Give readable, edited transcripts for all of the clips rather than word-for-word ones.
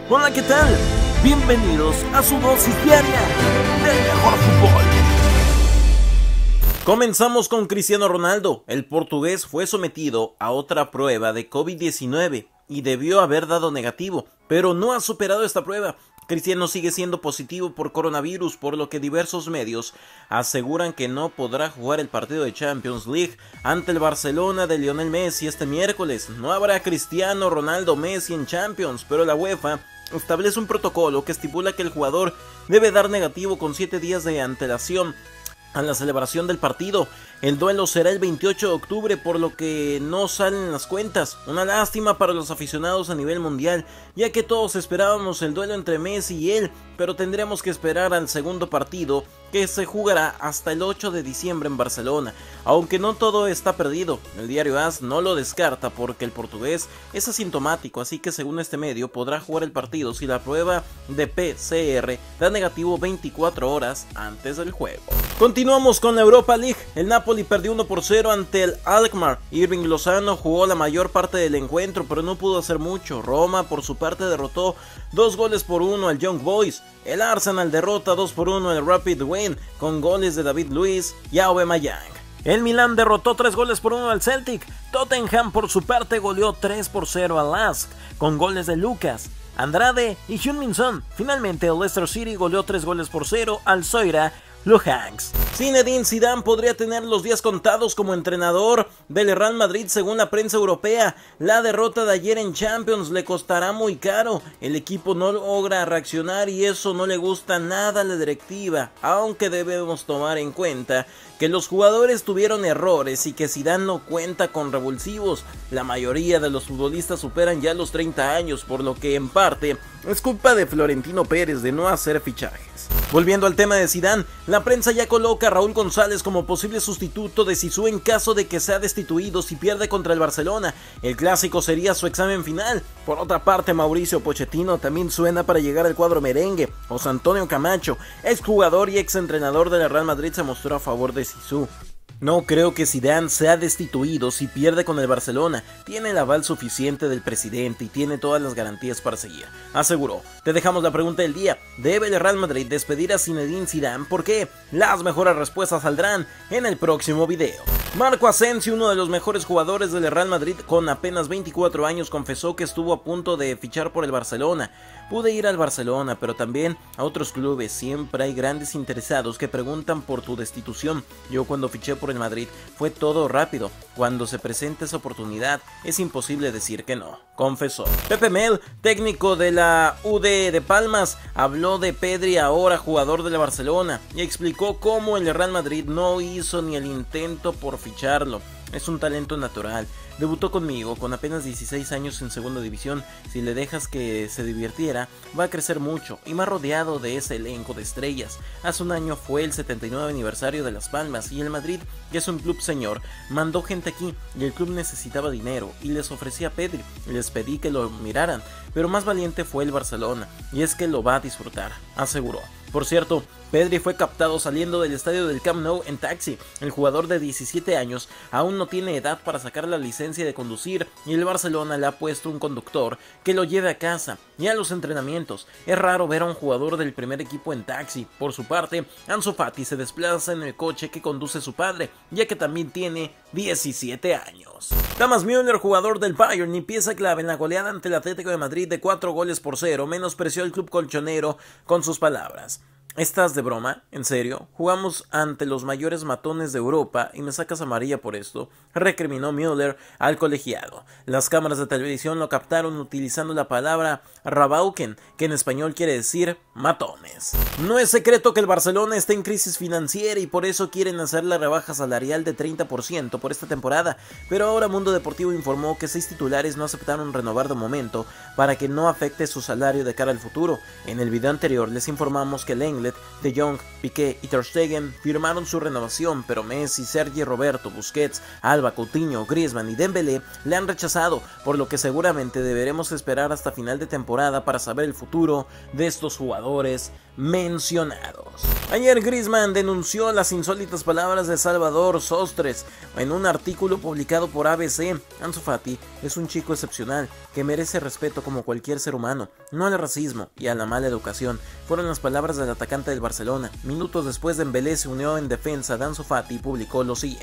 Hola, ¿qué tal? Bienvenidos a su dosis diaria del mejor fútbol. Comenzamos con Cristiano Ronaldo. El portugués fue sometido a otra prueba de COVID-19 y debió haber dado negativo, pero no ha superado esta prueba. Cristiano sigue siendo positivo por coronavirus, por lo que diversos medios aseguran que no podrá jugar el partido de Champions League ante el Barcelona de Lionel Messi este miércoles. No habrá Cristiano Ronaldo Messi en Champions, pero la UEFA establece un protocolo que estipula que el jugador debe dar negativo con 7 días de antelación a la celebración del partido. El duelo será el 28 de octubre, por lo que no salen las cuentas. Una lástima para los aficionados a nivel mundial, ya que todos esperábamos el duelo entre Messi y él, pero tendremos que esperar al segundo partido, que se jugará hasta el 8 de diciembre en Barcelona. Aunque no todo está perdido, el diario AS no lo descarta porque el portugués es asintomático, así que según este medio podrá jugar el partido si la prueba de PCR da negativo 24 horas antes del juego. Continuamos con la Europa League. El Napoli perdió 1-0 ante el Alkmaar. Irving Lozano jugó la mayor parte del encuentro, pero no pudo hacer mucho. Roma, por su parte, derrotó 2-1 al Young Boys. El Arsenal derrota 2-1 al Rapid Wien con goles de David Luiz y Aubameyang. El Milan derrotó 3-1 al Celtic. Tottenham, por su parte, goleó 3-0 al Lask con goles de Lucas, Andrade y Heung-min Son. Finalmente, el Leicester City goleó 3-0 al Zoira Luhansk. Zinedine Zidane podría tener los días contados como entrenador del Real Madrid según la prensa europea. La derrota de ayer en Champions le costará muy caro. El equipo no logra reaccionar y eso no le gusta nada a la directiva, aunque debemos tomar en cuenta que los jugadores tuvieron errores y que Zidane no cuenta con revulsivos. La mayoría de los futbolistas superan ya los 30 años, por lo que en parte es culpa de Florentino Pérez de no hacer fichajes. Volviendo al tema de Zidane, la prensa ya coloca a Raúl González como posible sustituto de Zizou en caso de que sea destituido si pierde contra el Barcelona. El clásico sería su examen final. Por otra parte, Mauricio Pochettino también suena para llegar al cuadro merengue. José Antonio Camacho, exjugador y exentrenador del Real Madrid, se mostró a favor de Zizou. No creo que Zidane sea destituido si pierde con el Barcelona. Tiene el aval suficiente del presidente y tiene todas las garantías para seguir, aseguró. Te dejamos la pregunta del día. ¿Debe el Real Madrid despedir a Zinedine Zidane? ¿Por qué? Las mejores respuestas saldrán en el próximo video. Marco Asensio, uno de los mejores jugadores del Real Madrid con apenas 24 años, confesó que estuvo a punto de fichar por el Barcelona. Pude ir al Barcelona, pero también a otros clubes. Siempre hay grandes interesados que preguntan por tu destitución. Yo cuando fiché por el Madrid fue todo rápido. Cuando se presenta esa oportunidad es imposible decir que no, confesó. Pepe Mel, técnico de la UD de Palmas, habló de Pedri, ahora jugador de la Barcelona, y explicó cómo el Real Madrid no hizo ni el intento por ficharlo. Es un talento natural. Debutó conmigo con apenas 16 años en segunda división. Si le dejas que se divirtiera, va a crecer mucho y más rodeado de ese elenco de estrellas. Hace un año fue el 79 aniversario de Las Palmas y el Madrid, que es un club señor, mandó gente aquí y el club necesitaba dinero y les ofrecía a Pedri. Les pedí que lo miraran, pero más valiente fue el Barcelona y es que lo va a disfrutar, aseguró. Por cierto, Pedri fue captado saliendo del estadio del Camp Nou en taxi. El jugador de 17 años aún no tiene edad para sacar la licencia de conducir y el Barcelona le ha puesto un conductor que lo lleve a casa y a los entrenamientos. Es raro ver a un jugador del primer equipo en taxi. Por su parte, Ansu Fati se desplaza en el coche que conduce su padre, ya que también tiene 17 años. Thomas Müller, jugador del Bayern y pieza clave en la goleada ante el Atlético de Madrid de 4-0, menospreció al club colchonero con sus palabras. ¿Estás de broma? ¿En serio? Jugamos ante los mayores matones de Europa y me sacas amarilla por esto, recriminó Müller al colegiado. Las cámaras de televisión lo captaron utilizando la palabra Rabauken, que en español quiere decir matones. No es secreto que el Barcelona está en crisis financiera y por eso quieren hacer la rebaja salarial de 30% por esta temporada, pero ahora Mundo Deportivo informó que 6 titulares no aceptaron renovar de momento para que no afecte su salario de cara al futuro. En el video anterior les informamos que el inglés Lenglet, De Jong, Piqué y Ter Stegen firmaron su renovación, pero Messi, Sergi Roberto, Busquets, Alba, Coutinho, Griezmann y Dembélé le han rechazado, por lo que seguramente deberemos esperar hasta final de temporada para saber el futuro de estos jugadores mencionados. Ayer Griezmann denunció las insólitas palabras de Salvador Sostres en un artículo publicado por ABC. Ansu Fati es un chico excepcional que merece respeto como cualquier ser humano, no al racismo y a la mala educación, fueron las palabras del atacante del Barcelona. Minutos después, Dembélé se unió en defensa de Ansu Fati y publicó lo siguiente.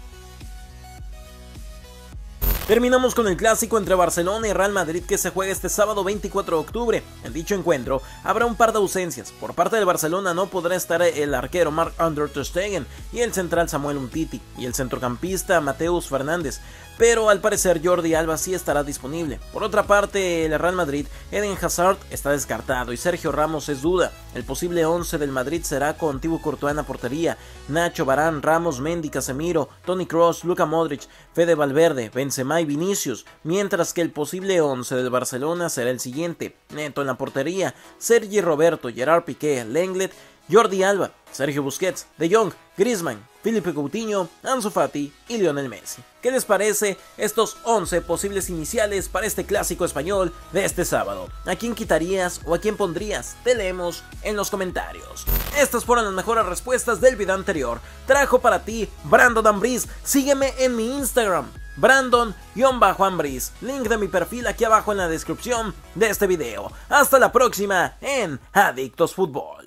Terminamos con el clásico entre Barcelona y Real Madrid que se juega este sábado 24 de octubre. En dicho encuentro habrá un par de ausencias. Por parte del Barcelona no podrá estar el arquero Marc-André ter Stegen y el central Samuel Umtiti y el centrocampista Mateus Fernández, pero al parecer Jordi Alba sí estará disponible. Por otra parte, el Real Madrid, Eden Hazard está descartado y Sergio Ramos es duda. El posible 11 del Madrid será con Thibaut Courtois en la portería, Nacho, Varane, Ramos, Mendy, Casemiro, Toni Kroos, Luka Modric, Fede Valverde, Benzema y Vinicius, mientras que el posible 11 del Barcelona será el siguiente: Neto en la portería, Sergi Roberto, Gerard Piqué, Lenglet, Jordi Alba, Sergio Busquets, De Jong, Griezmann, Philippe Coutinho, Ansu Fati y Lionel Messi. ¿Qué les parece estos 11 posibles iniciales para este clásico español de este sábado? ¿A quién quitarías o a quién pondrías? Te leemos en los comentarios. Estas fueron las mejores respuestas del video anterior. Trajo para ti Brandon Ambriz. Sígueme en mi Instagram, Brandon_Ambriz. Link de mi perfil aquí abajo en la descripción de este video. Hasta la próxima en Adictos Fútbol.